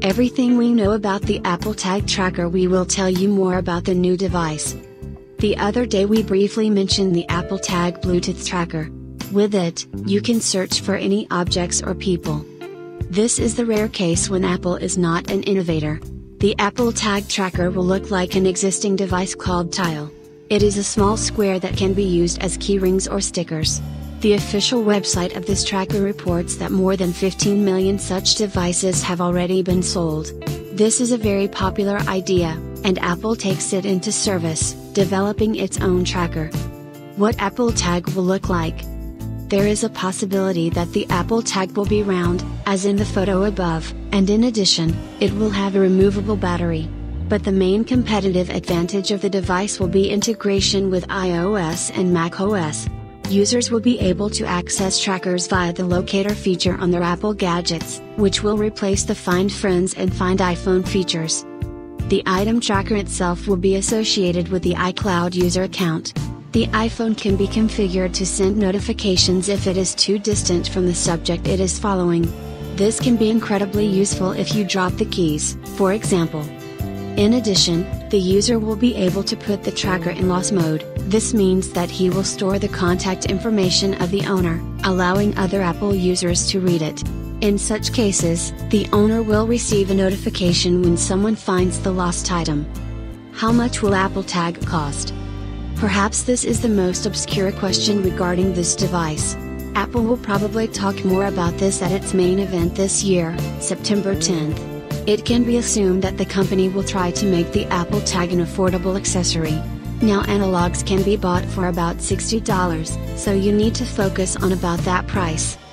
Everything we know about the Apple Tag Tracker, we will tell you more about the new device. The other day we briefly mentioned the Apple Tag Bluetooth Tracker. With it, you can search for any objects or people. This is the rare case when Apple is not an innovator. The Apple Tag Tracker will look like an existing device called Tile. It is a small square that can be used as keyrings or stickers. The official website of this tracker reports that more than 15 million such devices have already been sold. This is a very popular idea, and Apple takes it into service, developing its own tracker. What Apple Tag will look like? There is a possibility that the Apple Tag will be round, as in the photo above, and in addition, it will have a removable battery. But the main competitive advantage of the device will be integration with iOS and macOS. Users will be able to access trackers via the Locator feature on their Apple gadgets, which will replace the Find Friends and Find iPhone features. The item tracker itself will be associated with the iCloud user account. The iPhone can be configured to send notifications if it is too distant from the subject it is following. This can be incredibly useful if you drop the keys, for example. In addition, the user will be able to put the tracker in lost mode. This means that he will store the contact information of the owner, allowing other Apple users to read it. In such cases, the owner will receive a notification when someone finds the lost item. How much will Apple Tag cost? Perhaps this is the most obscure question regarding this device. Apple will probably talk more about this at its main event this year, September 10th. It can be assumed that the company will try to make the Apple Tag an affordable accessory. Now analogues can be bought for about $60, so you need to focus on about that price.